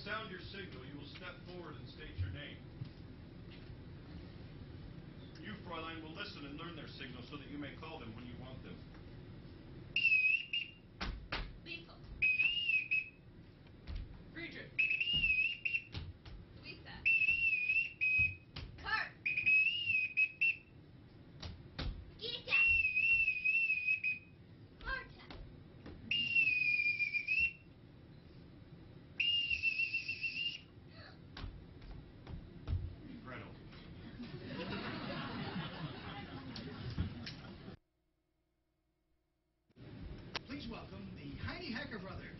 sound your signal, you will step forward and state your name. You, Fräulein, will listen and learn their signal so that you may call them when you want them. Liesel. Friedrich. Luisa. Kurt. Gita. Marta. Gretel. Please welcome the Heidi Hacker Brothers.